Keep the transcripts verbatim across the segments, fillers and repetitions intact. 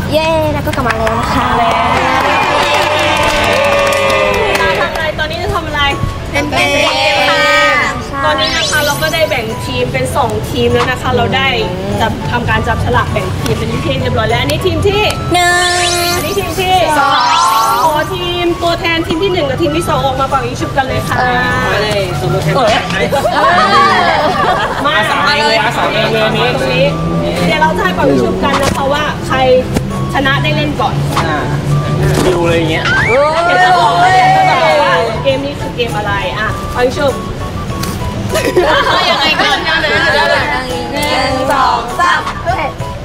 เย้แล้วก็กลับมาแล้วนะคะทำอะไรตอนนี้จะทำอะไรเป็นเกมค่ะตอนนี้นะคะเราก็ได้แบ่งทีมเป็นสองทีมแล้วนะคะเราได้จะทำการจับฉลากแบ่งทีมเป็นที่เรียบร้อยแล้วอันนี้ทีมที่หนึ่งอันนี้ทีมที่สองขอทีมตัวแทนทีมที่หนึ่งกับทีมที่สองออกมาเป่ายิงฉุบกันเลยค่ะมาเลยสมมติมาสามเลยมาสามเลยตรงนี้เดี๋ยวเราจะให้เป่ายิงฉุบกันนะคะว่าใครชนะได้เล่นก่อนดิวเลยอย่างเงี้ยเดี๋ยวจะบอกว่าเกมนี้คือเกมอะไรอ่ะเป่ายิงฉุบยังไงก่อนนะหนึ่งสองสามเฮ้ย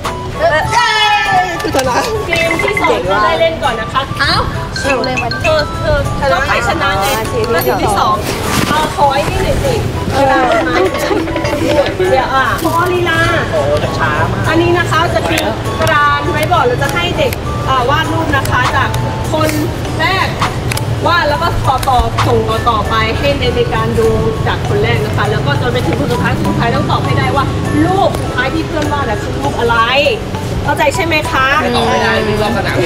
คือชนะเกมที่สองจะได้เล่นก่อนนะคะเอ้าชิวเลยวันเธอเธอเธอใครชนะไงมาทีมที่สองเอาคอยนี่หน่อยสิเวลามาเดี๋ยวอ่ะพอลีลาโอ้จะช้ามากอันนี้นะคะจะคือกรานไว้บอร์ดเราจะให้เด็กวาดรูปนะคะจากคนแรกวาดแล้วก็ต่อต่อส่งต่อต่อไปให้ในในการดูจากคนแรกนะคะแล้วก็จนไปถึงคนสุดท้ายสุดท้ายต้องตอบให้ได้ว่ารูปสุดท้ายที่เพื่อนวาดคือรูปอะไรเข้าใจใช่ไหมคะไม่ตอบไม่ได้นี่รอบสนาม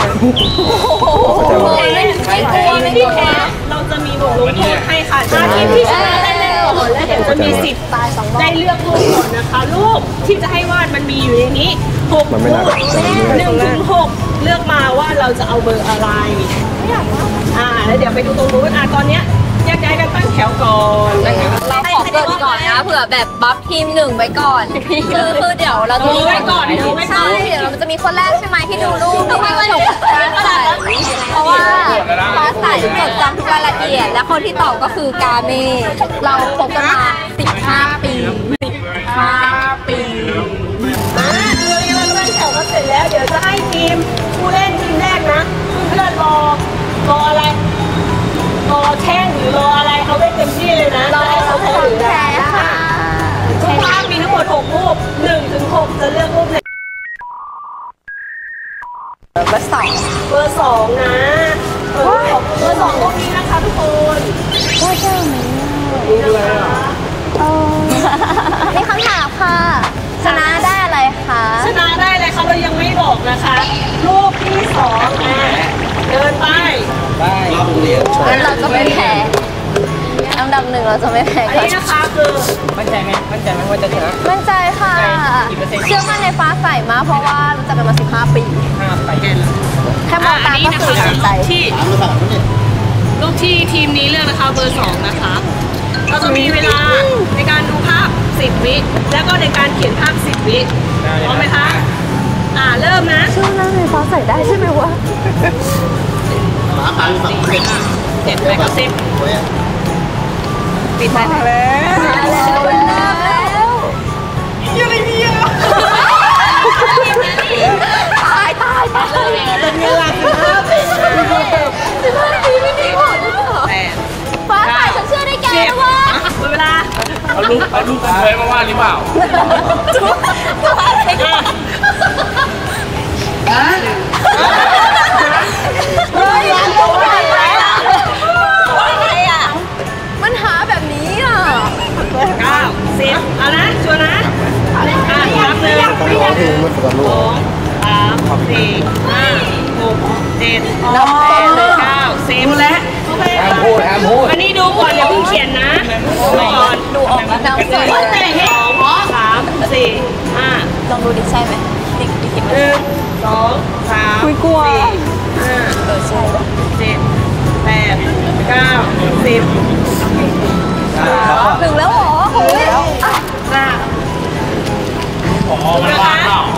แพ้ไม่กลัวไม่ได้แพ้เราจะมีบทลงโทษให้ค่ะถ้าทีมที่ชนะได้เล่นก่อนและเดี๋ยวจะมีสิทธิ์ได้เลือกรูปก่อนนะคะรูปที่จะให้วาดมันมีอยู่ในนี้หกรูปหนึ่งถึงหกเลือกมาว่าเราจะเอาเบอร์อะไรอ่าแล้วเดี๋ยวไปดูตรงนู้นอ่ะตอนเนี้ยแยกย้ายกันตั้งแถวก่อนเราขอเกิดก่อนนะเผื่อแบบบัฟทีมหนึ่งไว้ก่อนคือคือเดี๋ยวเราจะดูไว้ก่อนดูไว้ก่อนใช่เดี๋ยวเราจะมีคนแรกใช่ไหมที่ดูรูปไม่ว่าถูกเพราะว่าฟ้าใสจดจำทุกรายละเอียดและคนที่ตอบก็คือกาเมเราคบกันมาสิบห้าปีสิบห้าปีอ่าคือเราตั้งแถวกันเสร็จแล้วเดี๋ยวจะให้ทีมผู้เล่นทีมแรกนะเพื่อนรอรออะไรรอแท่งหรือรออะไรเอาไว้เต็มที่เลยนะรอเขาแพ้ค่ะทุกภาพมีทั้งหมดหกรูปหนึ่งถึงหกจะเลือกรูปไหนเบอร์สองเบอร์สองนะเบอร์สองเบอร์สองรูปนี้นะคะทุกคนว่าเจ้าไหมรูปอะไรอ่ะมีคำถามค่ะชนะได้อะไรคะชนะได้อะไรคะเรายังไม่บอกนะคะรูปที่สองนะเดินไปได้งั้นเราจะไม่แพ้อันดับหนึ่งเราจะไม่แพ้อันนี้นะคะคือมั่นใจไหมมั่นใจไหมว่าจะชนะมั่นใจค่ะเชื่อมั่นในฟ้าใสมากเพราะว่าจะเป็นมาสิบห้าปีห้าปีแค่มองตาก็คือสนใจที่รูปที่ทีมนี้เลือกนะคะเบอร์สองนะคะเราจะมีเวลาในการดูภาพสิบวิแล้วก็ในการเขียนภาพสิบวิพร้อมไหมคะอ่าเริ่มนะเชื่อมั่นในฟ้าใสได้ใช่ไหมวะสี่ห้าเจ็ดแปดเก้าสิบปิดไปแล้วมาแล้วเริ่มแล้วยังไงเนี่ยตายตายตายเป็นเวลาสิบห้าปีสิบห้าปีไม่มีผลฟ้าใสฉันเชื่อได้แกนะว่าหมดเวลาเอาลูกเอาลูกเคยมาว่าหรือเปล่ามันหาแบบนี้อ่ะเก้าสิบเอานะชัวร์นะอ่ะนับหนึ่งสองสามสี่ห้าหกเจ็ดแปดเก้าสิบแล้วห้ามพูดห้ามพูดอันนี้ดูก่อนอย่าเพิ่งเขียนนะดูก่อนดูออกแล้วน้ำสวยสองสามสี่ห้าลองดูดิใช่ไหมติ๊กติ๊กหนึ่งสองสามสี่ห้าเออใช่เจ็ดแปดเก้าสิบถึงแล้วเหรอโอ้ยห้าอ๋อมันว่างเปล่า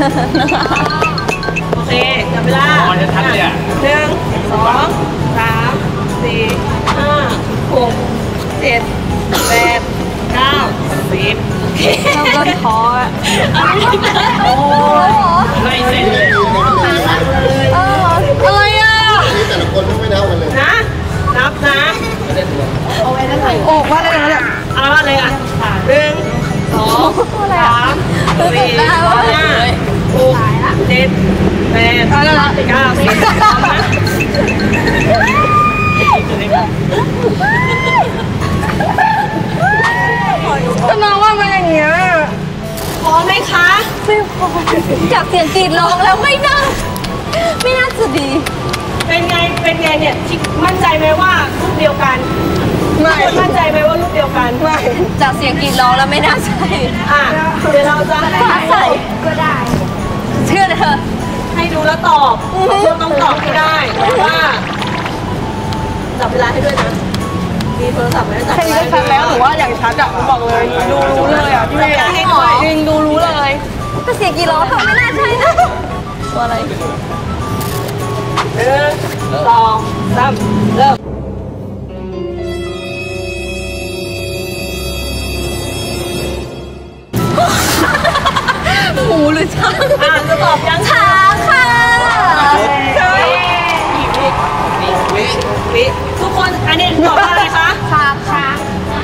โอเคจับเวลาหนึ่งสองสามสี่ห้าหกเจ็ดแปดเก้าสิบเราก็ท้ออ่ะโอ้ไม่เสร็จเลยเอออะไรอ่ะแต่ละคนไม่เท่ากันเลยนะนับนะเอาไว้ได้ไหมโอ้ว่าอะไรนะเอาอะไรอ่ะหนึ่งสองสามสี่ห้าหกเจ็ดแปดเก้าสิบจะมาว่ามันอย่างเงี้ยพร้อมไหมคะไม่พอจากเสียงกรีดร้องแล้วไม่น่าไม่น่าจะดีเป็นไงเป็นไงเนี่ยที่มั่นใจไหมว่ารูปเดียวกันไม่มั่นใจไหมว่ารูปเดียวกันไม่จากเสียงกรีดร้องแล้วไม่น่าใช่อ่ะเดี๋ยวเราจะให้ฟ้าใสก็ได้ เชื่อเธอให้ดูแล้วตอบเราต้องตอบให้ได้ว่าจับเวลาให้ด้วยนะมีโทรศัพท์ไหมจับเวลาให้ด้วยแล้วหรือว่าอย่างชัดอะบอกเลยดูรู้เลยอ่ะพี่เมย์ให้หน่อยจริงดูรู้เลยแต่เสียงกรีดร้องเธอไม่น่าใช่นะตัวอะไรหนึ่งสองสามเริ่มหมูหรือช้างอ่านจะตอบยังช้างค่ะวิทุกคนอันนี้ตอบว่าอะไรคะช้างช้าง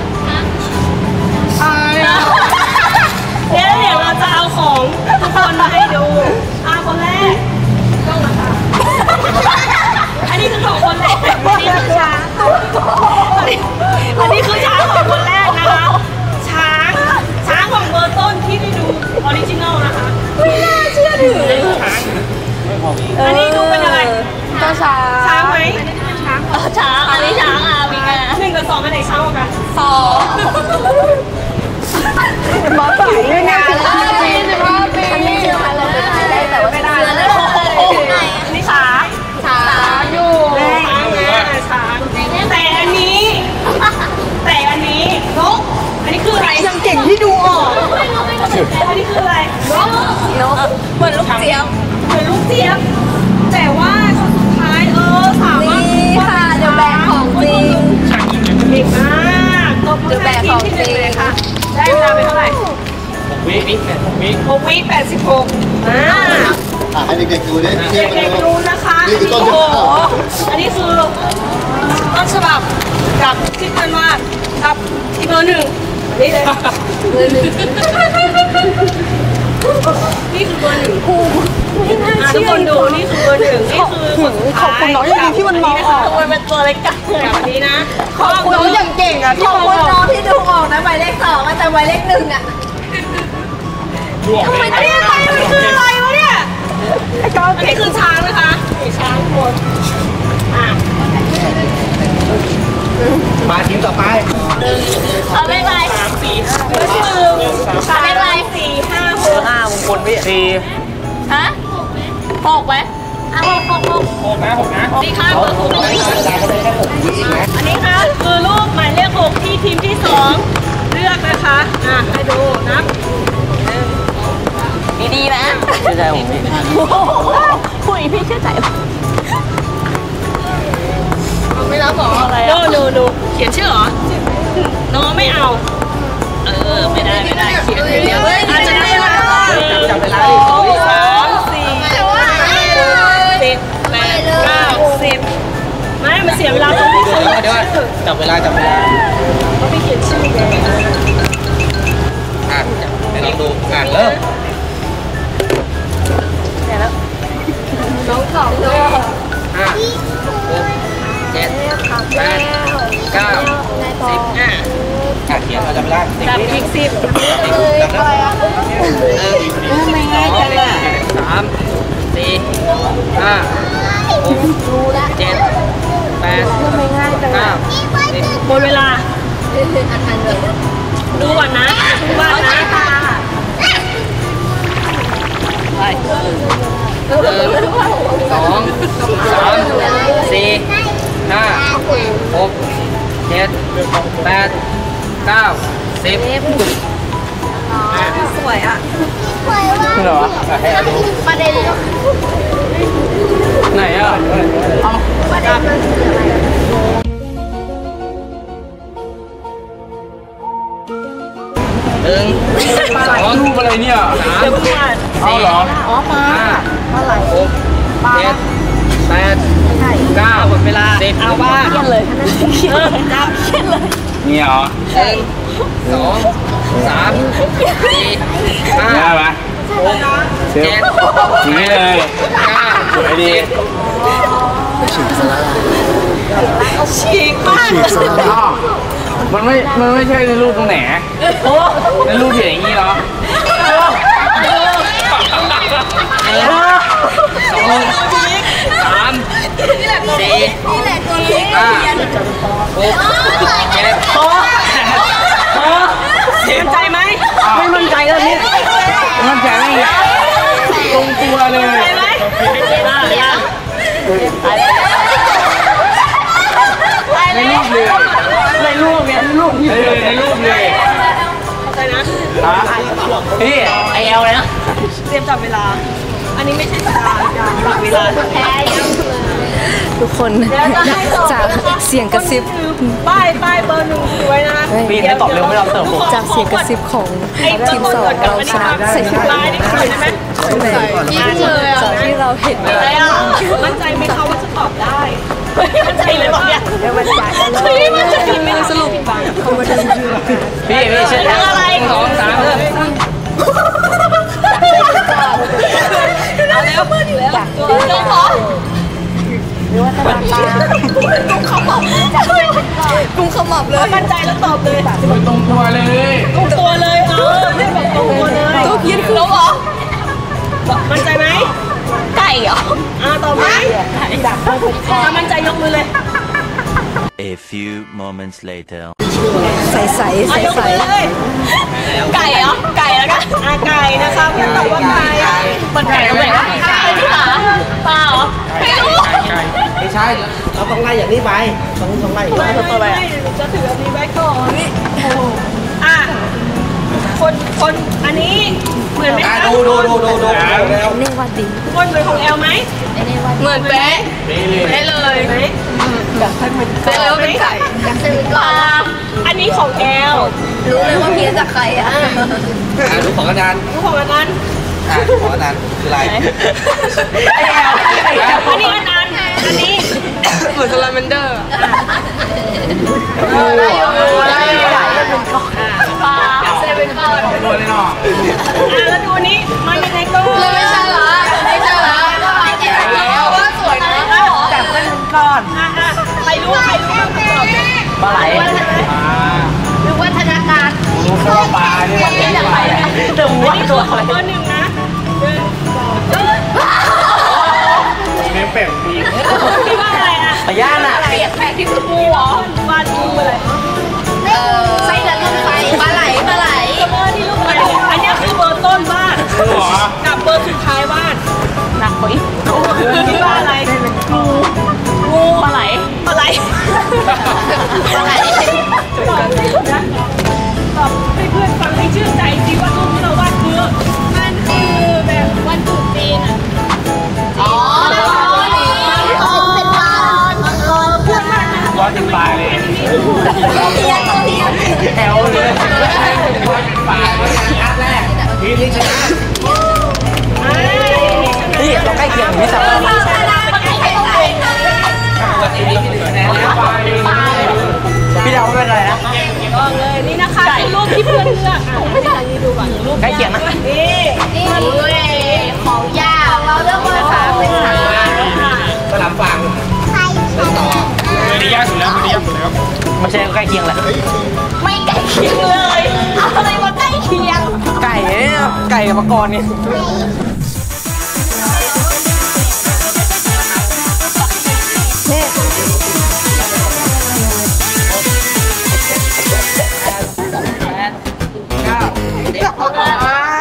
เดี๋ยวเดี๋ยวเราจะเอาของทุกคนมาให้ดูอ่าคนแรกต้องมาค่ะอันนี้คือของคนแรกอันนี้คือช้างอันนี้คือช้างของคนแรกนะคะช้างช้างของเบอร์ต้นที่ได้ดูออริจินอลนะคะไม่น่าเชื่อถืออันนี้ดูเป็นอะไรตัวช้างช้างไหมช้างอันนี้ช้างอ่ะมีไงหนึ่งกับสองอันไหนช้างกว่ากันสองมาใส่ด้วยนะอันนี้เชื่อมันเลยได้แต่ว่าไม่ได้แล้วอันนี้ช้างช้างอยู่ช้างนะช้างแต่อันนี้ แต่อันนี้นกอันนี้คืออะไรยังเก่งที่ดูออกอันนี้คืออะไรนกนกเหมือนลูกเจี๊ยบเหมือนลูกเจี๊ยบแต่ว่าคนสุดท้ายเออสามารถนี่ค่ะเดี๋ยวแบกของจริงเก่งมากตบมือให้ทีมที่หนึ่งเลยค่ะได้เวลาไปเท่าไหร่วิวิวิหกวิแปดสิบหกอ่าอ่ะให้เด็กๆดูดิเทียบกันเด็กดูๆรู้นะคะนี่คือต้นโอ้ฉโหบับอันนี้คือต้นฉบับกับที่เพื่อนวาดกับที่เบอร์หนึ่งนี่เลยนี่คือเบอร์หนึ่งอ่ะทุกคนดูนี่คือเบอร์หนึ่งนี่คือคนสุดท้ายขอบคุณน้องอย่างที่มันมองออกมันเป็นตัวเล็กจังแบบนี้นะขอบคุณน้องอย่างเก่งอ่ะขอบคุณน้องที่ดูออกนะหมายเลขสองแต่หมายเลขหนึ่งอ่ะทำไมเนี่ยไปมันคืออะไรวะเนี่ยอันนี้คือช้างนะคะช้างหมดอ่ะมาทีมต่อไปเอาเลขอะไรสามสี่ห้าเบอร์ที่หนึ่งสามอะไรสี่ห้าหกห้ามงคลวิสี่ฮะหกไหมอ่ะหกหกหกหกนะหกนะนี่ค่ะเบอร์หกอันนี้ค่ะคือรูปหมายเลขหกที่ทีมที่สองเลือกนะคะอ่ะให้ดูนับดีๆนะเชื่อใจผมพี่คุยพี่เชื่อใจไม่รับหรออะไรดูดูดูเขียนชื่อเหรอน้องไม่เอาเออไม่ได้ไม่ได้เขียนเดี๋ยวอาจจะได้ละจับเวลาดิสามสี่สิบแปดเก้าสิบไม่มันเสียเวลาตรงที่ชื่อเดี๋ยวจับเวลาจับเวลาเขาไปเขียนชื่อไงอ่านให้เราดูอ่านเริ่มน้องสองด้วยห้าหกเจ็ดแปดเก้าสิบอ่ะอ่ะเขียนเราจับเวลาจับอีกสิบอะไรอ่ะไม่ง่ายจังอ่ะสามสี่ห้าหกเจ็ดแปดเก้าสิบหมดเวลาอันทันเลยดูก่อนนะดูบ้านนะไปหนึ่งสองสามสี่ห้าหกเจ็ดแปดเก้าสิบสวยอ่ะเหรอให้ดูประเด็นไหนอ่ะเอาประเด็นมันคืออะไรหนึ่งสองรูปอะไรเนี่ยสามเดี๋ยวพูดเอาเหรออ๋อมาห้าหกเจ็ดแปดเก้าหมดเวลาสิบเอาบ้าเขียนเลยเออจับเขียนเลยนี่เหรอหนึ่งสองสามสี่ห้าได้ไหมหกเจ็ดนี่เลยเก้าสวยดีฉีกมากอ้าวมันไม่ มันไม่ใช่ในรูปตรงไหนในรูปเห็นอย่างนี้เหรอสองห้าหกเจ็ดพอพอมั่นใจไหมไม่มั่นใจแล้วนี่มั่นใจไม่ตรงตัวเลยมั่นใจไหมอ่ะยังในรูปเลยในรูปเนี่ยในรูปเลยในรูปเลยเข้าใจนะพี่ไอเอลเลยนะเตรียมจับเวลา อันนี้ไม่ใช่จับเวลาจับเวลาทุกคนจากเสียงกระซิบป้ายป้ายเบอร์หนึ่งสวยนะพี่ให้ตอบเร็วไม่ต้องเติมผมจากเสียงกระซิบของทีมสองเราชนะใส่ชุดลายนี่คือใช่ไหมใช่ไหมจากที่เราเห็นอะไรอ่ะมั่นใจไหมเขาว่าจะตอบได้มั่นใจเลยบอกเนี่ยมั่นใจพี่มั่นใจไม่สรุปฟังเขามาดูพี่พี่เชื่ออะไรสองสามเริ่มเอาแล้วมืออยู่แล้วน้องขอกุ้งขมับเลยมั่นใจแล้วตอบเลยตรงตัวเลยตรงตัวเลยเออไม่แบบตรงตัวเลยตุ๊กยืนคือน้องขอมั่นใจไหมไก่เหรออ่าตอบไหมถ้ามั่นใจยกมือเลย A few moments later. ใสใสใสอ่ะยกใสมือเลยไก่เหรอไก่แล้วกันอ่ะไก่นะคะเพื่อนตอบว่าไก่มันไก่ตรงไหนวะไก่ที่หาปลาเหรอไม่รู้ไม่ใช่เราต้องไล่อย่างนี้ไปต้องต้องไล่อย่างไม่นี้ไม่ไม่จะถืออันนี้ไว้ก่อนอ่ะคนคนอันนี้เหมือนไหมคะดูดูดูดูดูแล้วนี่ว่าดีคนเหมือนของแอลไหมเหมือนเป๊ะเป๊ะเลยไหมเป๊ะเลยว่าเป็นไก่อยากเป็นปลาอันนี้ของแอลรู้เลยว่าเพี้ยนจากใครอ่ะอ่าดูของอาจารย์ดูของอันนั้นอ่าของอาจารย์คืออะไรอันนี้อันนั้นอันนี้เหมือนสลาเมนเดอร์เออได้อยู่ปลาเซเว่นปลาตัวเลยเนาะอ่ะแล้วดูอันนี้มันยังไงก็เลยไม่ใช่เหรอไม่ใช่เหรอแล้วว่าสวยนะแต่เป็นก้อนอ่ะอ่ะใครรู้ใครรู้คำตอบเนี่ยปลาไหลหรือวัฒนาการรู้แค่ว่าปลาเนี่ยเป็นอะไรแต่ว่าตัวขอเบอร์หนึ่งนะหนึ่งสองไม่แปลกดีพี่ว่าอะไรอ่ะพยานอ่ะเปียกแปลกที่สุดงูเหรอวาดงูอะไรเออไส้เดือนลมไฟปลาไหลปลาไหลเบอร์ที่ลูกอะไรอันนี้คือเบอร์ต้นวาดกับเบอร์สุดท้ายวาดหนักกว่าอีกพี่ว่าอะไรงูงูปลาไหลปลาไหลปลาไหลตอบให้นะตอบให้เพื่อนฟังให้ชื่นใจสิว่ารูปที่เราวาดคือมันคือแบบวันตรุษจีนอ่ะอ๋อเป็นปลาร้อนถึงปลายเลยเพี้ยนเพี้ยนแถวเลยร้อนถึงปลายอันแรกทีนี้ชนะอ่านี่เราใกล้เคียงพี่สาวปลาชนะมันไม่ใช่ไก่ทีนี้พี่เหลือแน่แล้วพี่เดาไม่เป็นไรนะบอกเลยนี่นะคะคือรูปที่เพื่อนเลือกอ่ะให้ทางนี้ดูก่อนรูปใกล้เคียงนะนี่นี่ของย่าเราเลือกเลยค่ะเป็นสัตว์สลับฟังไม่ได้ยากสุดแล้วไม่ได้ยากสุดแล้วไม่ใช่ใกล้เคียงแหละไม่ใกล้เคียงเลยเอาอะไรมาใกล้เคียงไก่เนี่ยไก่กับมังกรนี่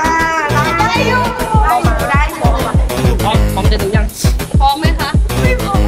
พร้อมจะดูยังพร้อมไหมคะไม่พร้อม